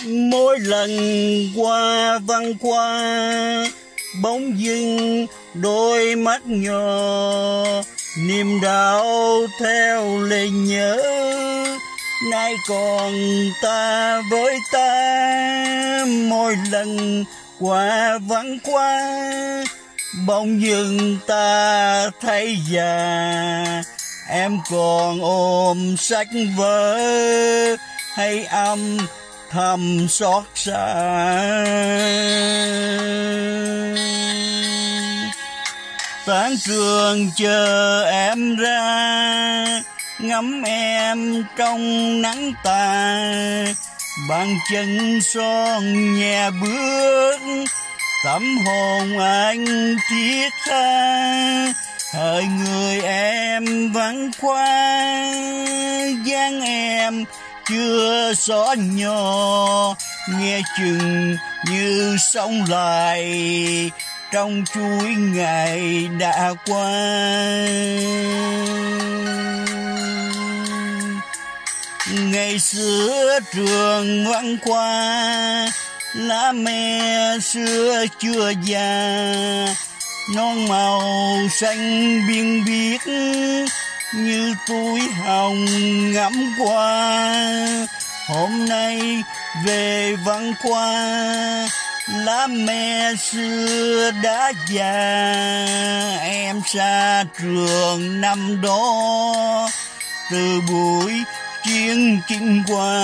Mỗi lần qua văn qua bỗng dưng đôi mắt nhỏ, niềm đau theo lời nhớ nay còn ta với ta. Mỗi lần qua văn qua bỗng dưng ta thấy già, em còn ôm sách vở hay âm thầm xót xa. Tán trường chờ em ra, ngắm em trong nắng tà, bàn chân son nhẹ bước, tâm hồn anh thiết tha. Hỡi người em vắng qua, dáng em chưa xóa nhỏ, nghe chừng như sống lại trong chuỗi ngày đã qua. Ngày xưa trường văn qua, lá me xưa chưa già, non màu xanh biên biếc như túi hồng ngắm qua. Hôm nay về văn qua, lá me xưa đã già, em xa trường năm đó từ buổi chiến chinh qua.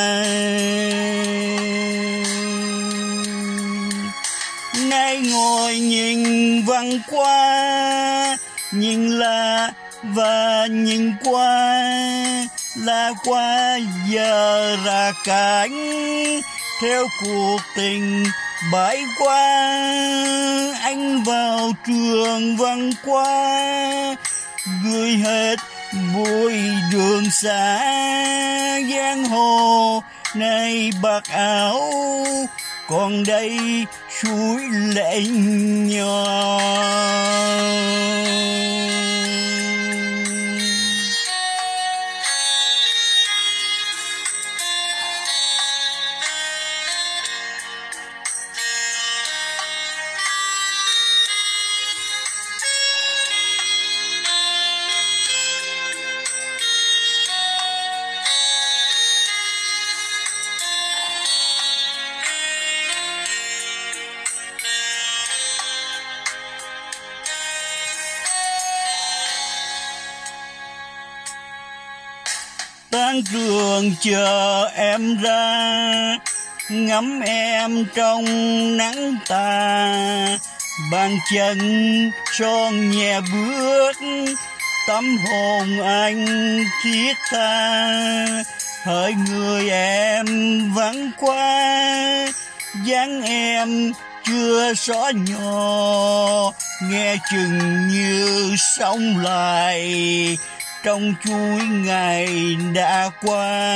Nay ngồi nhìn văn qua, nhìn là và nhìn qua, là qua giờ ra cánh theo cuộc tình bãi qua. Anh vào trường văn qua, gửi hết bụi đường xa, giang hồ nay bạc áo, còn đây suối lệ nhỏ. Tán trường chờ em ra, ngắm em trong nắng tà, bàn chân son nhẹ bước, tâm hồn anh thiết tha. Hỡi người em vắng qua, dáng em chưa xóa nhỏ, nghe chừng như sống lại trong chuỗi ngày đã qua.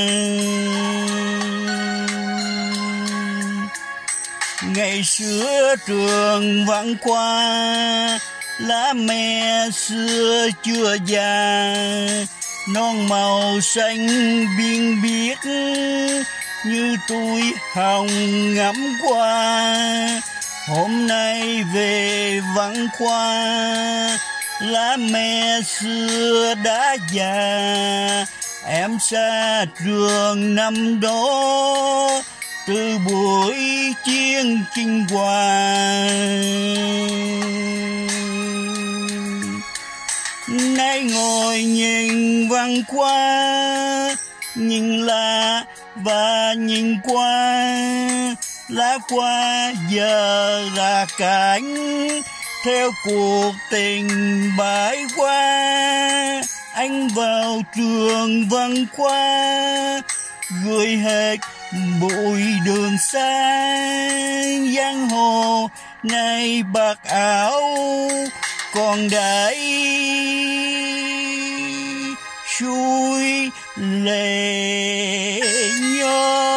Ngày xưa trường văn qua, lá me xưa chưa già, non màu xanh biên biếc như túi hồng ngắm qua. Hôm nay về văn qua, lá me xưa đã già, em xa trường năm đó từ buổi chiến chinh qua. Nay ngồi nhìn văn qua, nhìn là và nhìn qua, lá qua giờ ra cánh theo cuộc tình bãi qua. Anh vào trường văn qua, gửi hết bụi đường xa, giang hồ nay bạc áo, còn đây suối lệ nhỏ.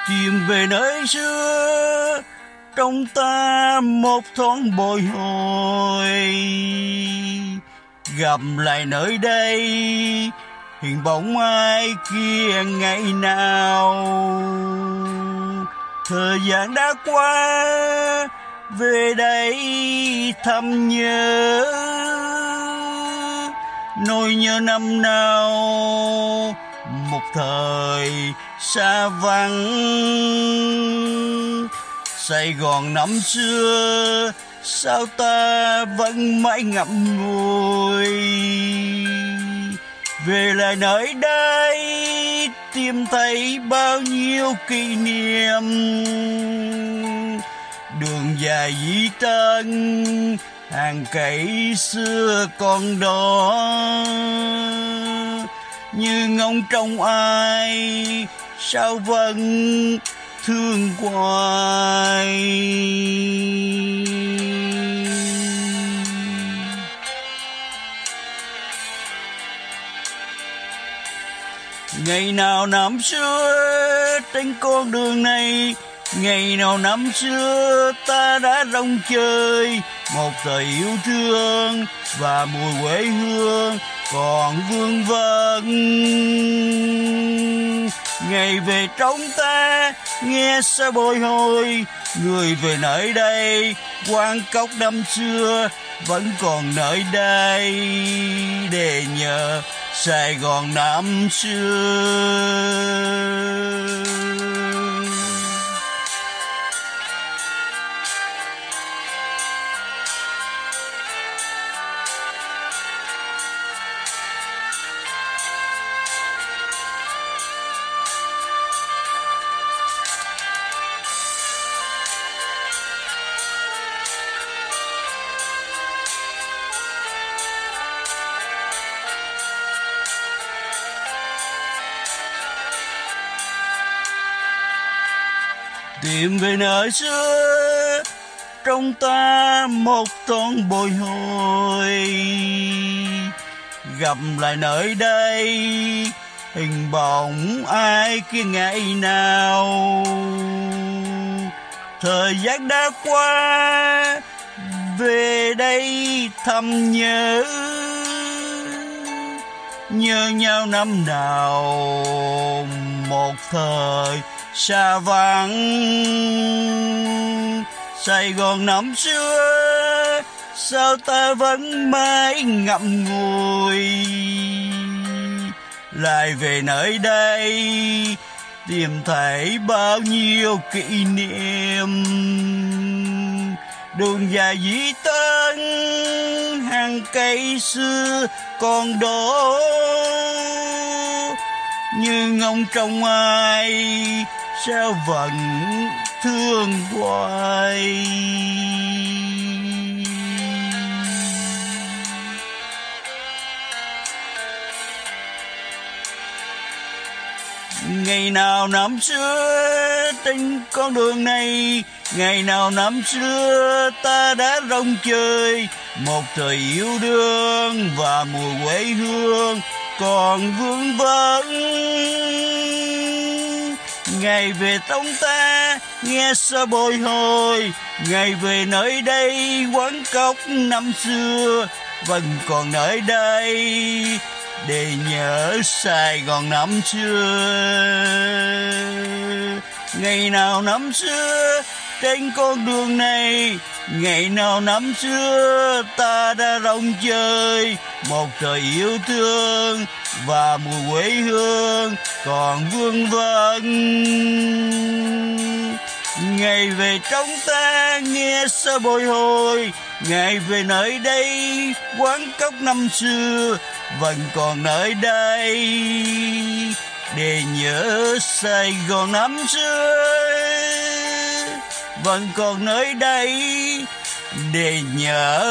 tìm về nơi xưa, trong ta một thoáng bồi hồi. Gặp lại nơi đây hình bóng ai kia ngày nào. Thời gian đã qua, về đây thăm nhớ, nỗi nhớ năm nào một thời xa vắng. Sài Gòn năm xưa sao ta vẫn mãi ngậm ngùi. Về lại nơi đây tìm thấy bao nhiêu kỷ niệm. Đường dài Duy Tân, hàng cây xưa còn đó. Như ngóng trông ai sao vẫn thương hoài. Ngày nào năm xưa trên con đường này, ngày nào năm xưa ta đã rong chơi. Một thời yêu thương và mùi quê hương còn vương vấn. Ngày về trong ta nghe sao bồi hồi, người về nơi đây quán cốc năm xưa vẫn còn nơi đây để nhớ Sài Gòn năm xưa. Tìm về nơi xưa, trong ta một thoáng bồi hồi. Gặp lại nơi đây hình bóng ai kia ngày nào. Thời gian đã qua, về đây thăm nhớ, nhớ nhau năm nào một thời xa vắng. Sài Gòn năm xưa sao ta vẫn mãi ngậm ngùi. Lại về nơi đây tìm thấy bao nhiêu kỷ niệm. Đường dài Duy Tân, hàng cây xưa còn đó. Như ngóng trông ai sao vẫn thương hoài. Ngày nào năm xưa trên con đường này, ngày nào năm xưa ta đã rong chơi. Một thời yêu đương và mùa quê hương còn vương vấn. Ngày về trong ta nghe sao bồi hồi, ngày về nơi đây quán cốc năm xưa vẫn còn nơi đây để nhớ Sài Gòn năm xưa. Ngày nào năm xưa trên con đường này, ngày nào năm xưa ta đã rong chơi. Một thời yêu thương và mùi quê hương còn vương vấn. Ngày về trong ta nghe sao bồi hồi, ngày về nơi đây quán cốc năm xưa vẫn còn nơi đây để nhớ Sài Gòn năm xưa. Vẫn còn nơi đây để nhớ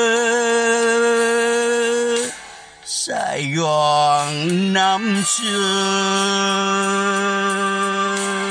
Sài Gòn năm xưa.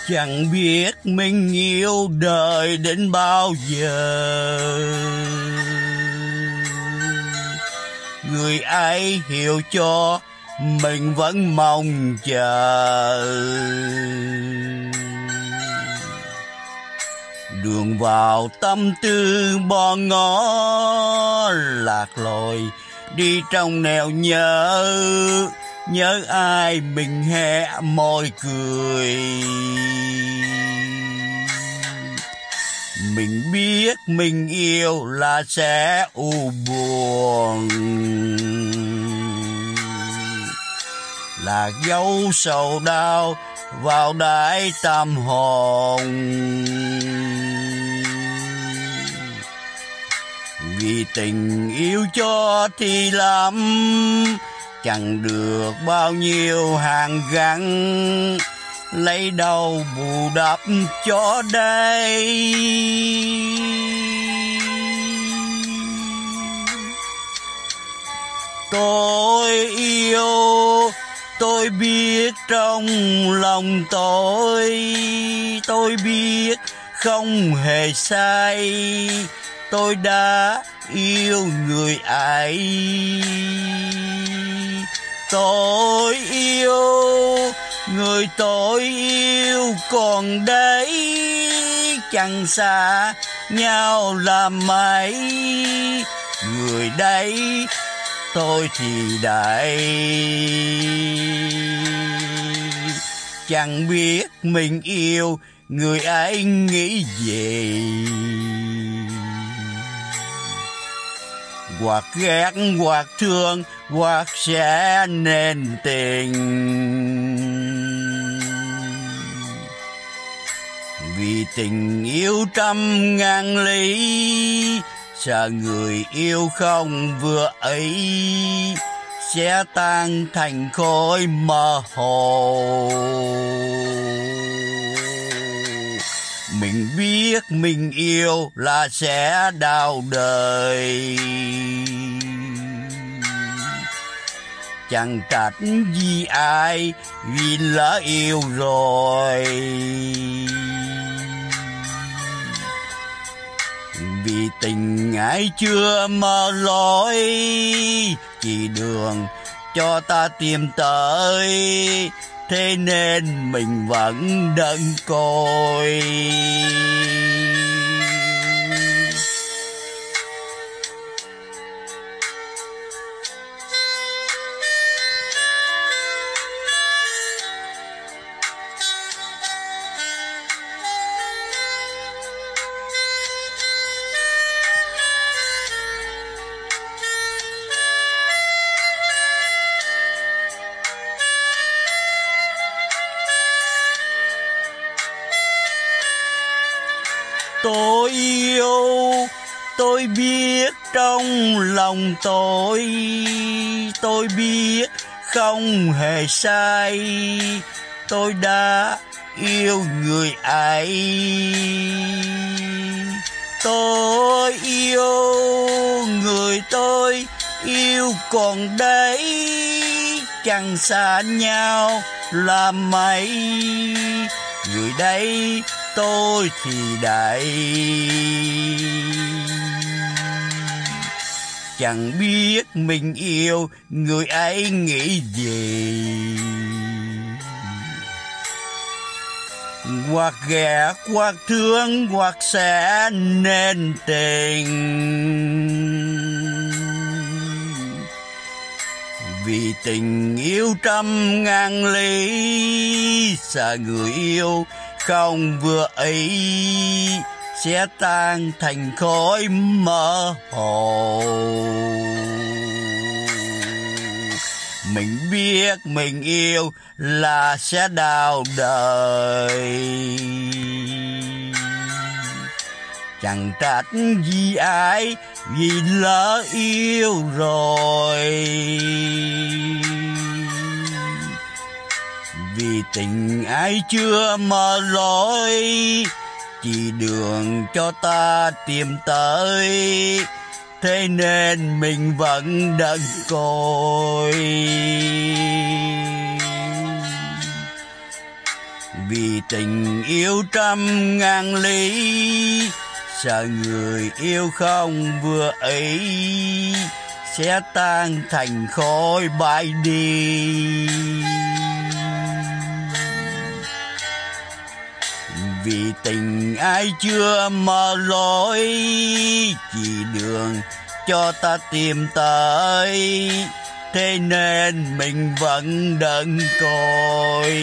Chẳng biết mình yêu đời đến bao giờ, người ấy hiểu cho mình vẫn mong chờ. Đường vào tâm tư bo ngó lạc lối, đi trong nẻo nhớ ai mình hé môi cười. Mình biết mình yêu là sẽ u buồn, là dấu sầu đau vào đáy tâm hồn. Vì tình yêu cho thì lắm, chẳng được bao nhiêu hàng gắn, lấy đâu bù đắp cho đây. Tôi yêu, tôi biết trong lòng tôi biết không hề sai, tôi đã yêu người ấy. Tôi yêu người tôi yêu còn đấy, chẳng xa nhau làm mấy. Người đấy tôi thì đây, chẳng biết mình yêu người ấy nghĩ gì, hoặc ghét hoặc thương hoặc sẽ nên tình. Vì tình yêu trăm ngàn lý, sợ người yêu không vừa ấy sẽ tan thành khói mơ hồ. Mình biết mình yêu là sẽ đau đời, chẳng trách gì ai vì lỡ yêu rồi. Vì tình ai chưa mở lối, chỉ đường cho ta tìm tới, thế nên mình vẫn đợi coi. Tôi yêu, tôi biết trong lòng tôi biết không hề sai, tôi đã yêu người ấy. Tôi yêu người tôi yêu còn đấy, chẳng xa nhau là mấy. Người đây tôi thì đây, chẳng biết mình yêu người ấy nghĩ gì, hoặc ghét hoặc thương hoặc sẽ nên tình. Vì tình yêu trăm ngàn lý, sợ người yêu không vừa ý sẽ tan thành khói mơ hồ. Mình biết mình yêu là sẽ đau đời, chẳng trách gì ai vì lỡ yêu rồi. Vì tình ai chưa mở lối, chỉ đường cho ta tìm tới, thế nên mình vẫn đợi coi. Vì tình yêu trăm ngàn lý, sợ người yêu không vừa ý sẽ tan thành khói bay đi. Vì tình ai chưa mở lối, chỉ đường cho ta tìm tới, thế nên mình vẫn đợi coi.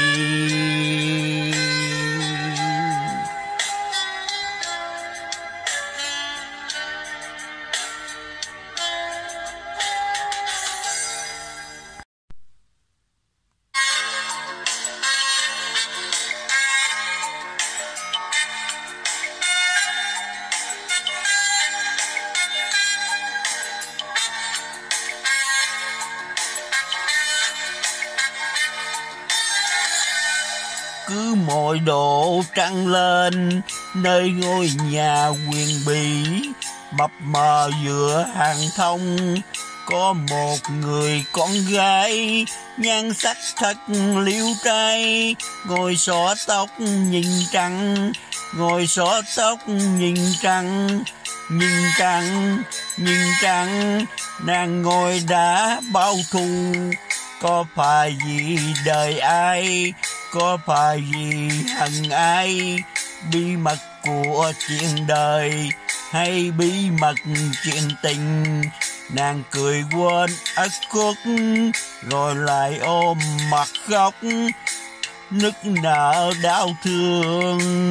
Cứ mỗi độ trăng lên, nơi ngôi nhà huyền bí mập mờ giữa hàng thông, có một người con gái nhan sắc thật liễu trai, ngồi xõa tóc nhìn trăng, ngồi xõa tóc nhìn trăng, nhìn trăng, nhìn trăng. Nàng ngồi đã bao thu, có phải vì đời ai, có phải vì hận ai, bí mật của chuyện đời hay bí mật chuyện tình. Nàng cười quên ất khuất, rồi lại ôm mặt khóc, nức nở đau thương.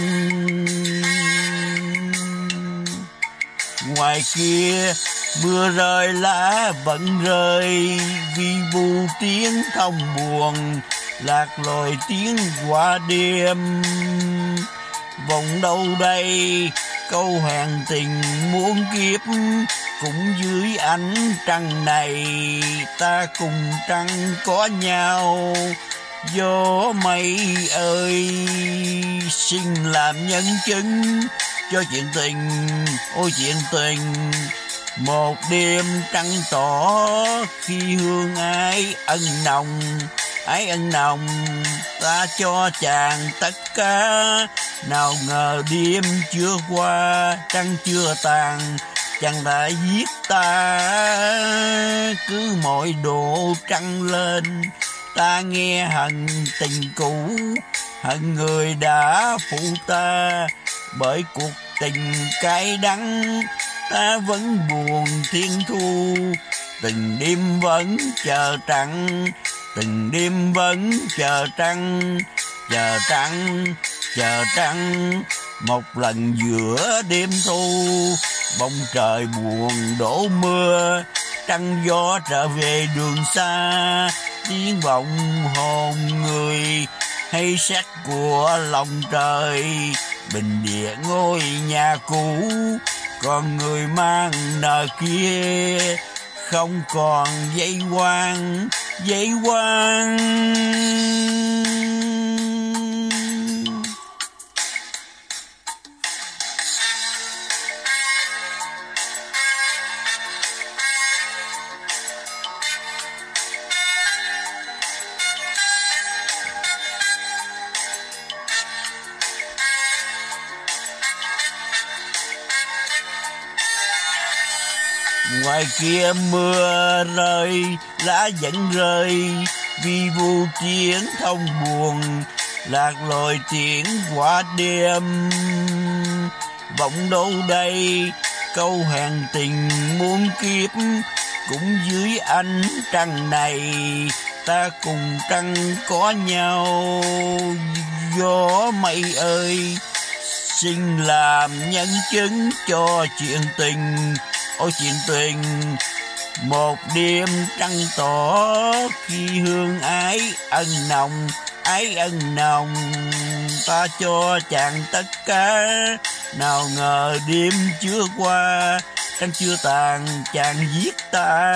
Ngoài kia mưa rơi lá vẫn rơi, vi vu tiếng thông buồn, lạc lối tiếng qua đêm. Vòng đâu đây câu hẹn tình muôn kiếp, cũng dưới ánh trăng này ta cùng trăng có nhau. Gió mây ơi, xin làm nhân chứng cho chuyện tình, ôi chuyện tình. Một đêm trăng tỏ, khi hương ái ân nồng, ái ân nồng, ta cho chàng tất cả. Nào ngờ đêm chưa qua, trăng chưa tàn, chàng đã giết ta. Cứ mỗi độ trăng lên, ta nghe hận tình cũ, hận người đã phụ ta. Bởi cuộc tình cay đắng, ta vẫn buồn thiên thu. Từng đêm vẫn chờ trăng, từng đêm vẫn chờ trăng, chờ trăng, chờ trăng. Một lần giữa đêm thu, bông trời buồn đổ mưa, trăng gió trở về đường xa. Tiếng vọng hồn người hay sắc của lòng trời, bình địa ngôi nhà cũ, còn người mang nợ kia không còn dây quang, dây quang. Ngoài kia mưa rơi, lá vẫn rơi, vi vu tiếng thông buồn, lạc lối tiếng qua đêm. Vọng đâu đây câu hẹn tình muôn kiếp, cũng dưới ánh trăng này ta cùng trăng có nhau. Gió mây ơi, xin làm nhân chứng cho chuyện tình, ôi chuyện tình. Một đêm trăng tỏ, khi hương ái ân nồng, ái ân nồng, ta cho chàng tất cả. Nào ngờ đêm chưa qua, trăng chưa tàn, chàng giết ta.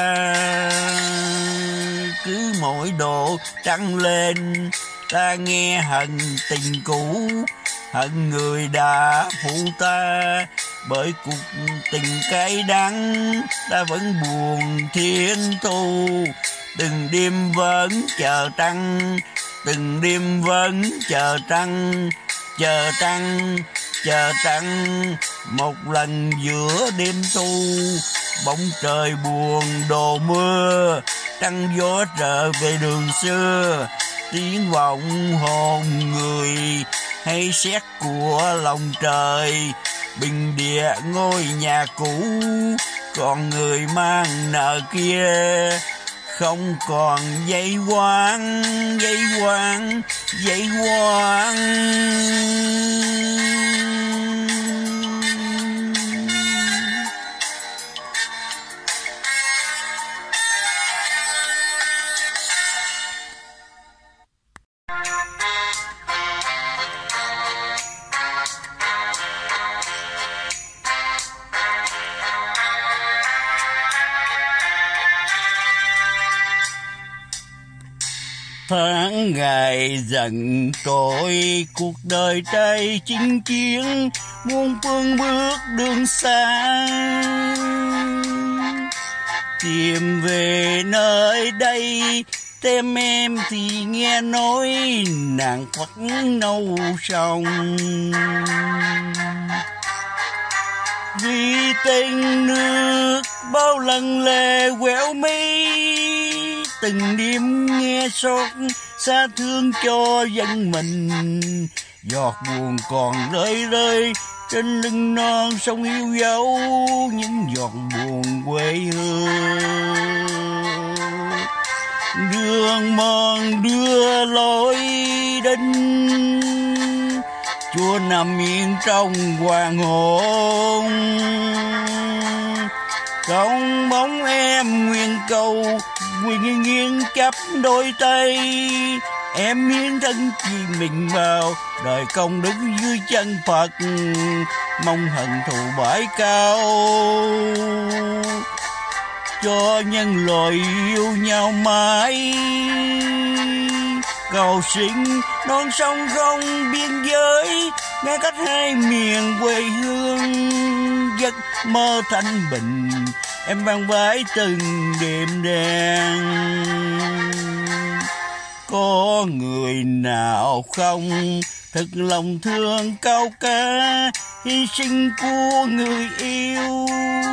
Cứ mỗi độ trăng lên, ta nghe hận tình cũ, hận người đã phụ ta. Bởi cuộc tình cay đắng, ta vẫn buồn thiên thu. từng đêm vẫn chờ trăng, từng đêm vẫn chờ trăng, chờ trăng, chờ trăng. Một lần giữa đêm thu, bóng trời buồn đồ mưa, trăng gió trở về đường xưa, tiếng vọng hồn người hay sét của lòng trời. Bình địa ngôi nhà cũ, còn người mang nợ kia, không còn dây quang, dây quang, dây quang. Tháng ngày dần trôi, cuộc đời trai chinh chiến, muôn phương bước đường xa. Tìm về nơi đây, tem em thì nghe nói nàng khuất nâu sông. Vì tình nước bao lần lệ quẹo mi, từng đêm nghe xót xa thương cho dân mình. Giọt buồn còn rơi rơi trên lưng non sông yêu dấu, những giọt buồn quê hương. Đường mòn đưa lối đến, Chúa nằm yên trong hoàng hôn. Trong bóng em nguyện cầu, nguyện nghiêng chấp đôi tay, em hiến thân chi mình vào đời công đức dưới chân Phật, mong hận thù bãi cao cho nhân loại yêu nhau mãi. Cầu xin non sông không biên giới, ngăn cách hai miền quê hương. Giấc mơ thanh bình em vang vãi từng đêm đen. Có người nào không thực lòng thương cao cả hy sinh của người yêu?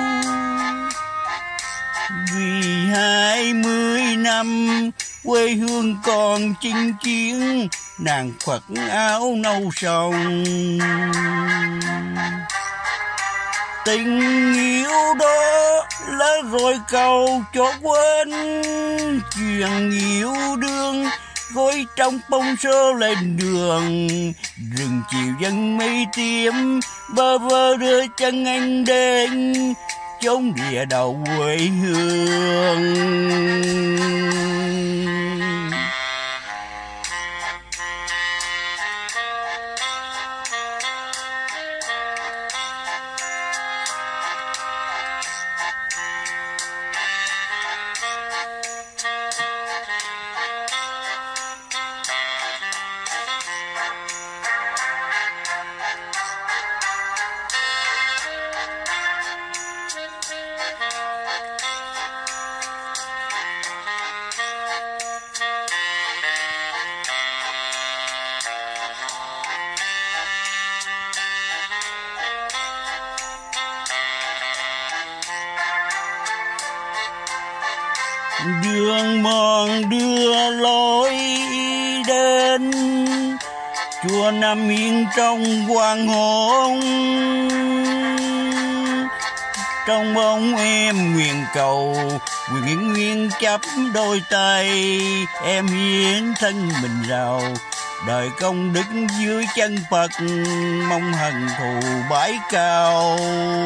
Vì 20 năm quê hương còn chinh chiến, nàng khuất áo nâu sông. Tình yêu đó lỡ rồi cầu cho quên, chuyện yêu đương gối trong bông sơ lên đường. Rừng chiều dân mây tím bơ vơ đưa chân anh đến chốn địa đầu quê hương. Đường mòn đưa lối đến, Chúa nằm yên trong hoàng hôn. Trong bóng em nguyện cầu, nguyện nguyên chấp đôi tay, em hiến thân mình rào đời công đức dưới chân Phật, mong hận thù bãi cao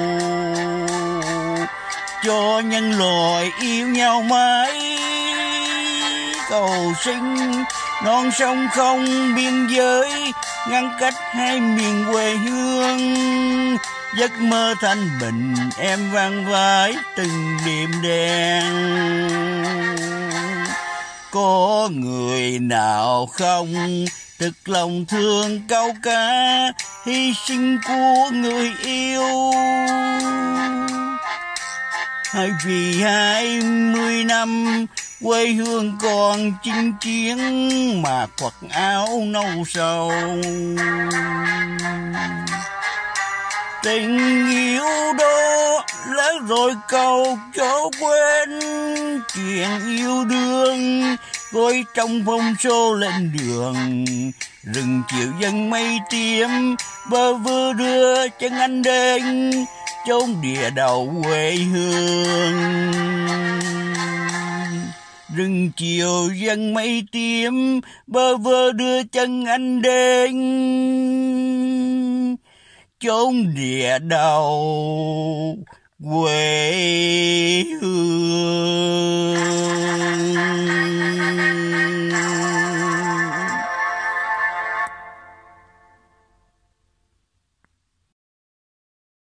cho nhân loại yêu nhau mãi. Cầu xin non sông không biên giới, ngăn cách hai miền quê hương. Giấc mơ thanh bình em vang vãi từng đêm đen. Có người nào không thực lòng thương cao cả hy sinh của người yêu? hay vì 20 năm quê hương còn chinh chiến mà khoác áo nâu sầu. Tình yêu đó lớn rồi cầu cho quên chuyện yêu đương, gói trong phong số lên đường. Rừng chiều dân mây tím bơ vơ đưa chân anh đến chốn địa đầu quê hương. Rừng chiều dân mây tím bơ vơ đưa chân anh đến chốn địa đầu quê hương.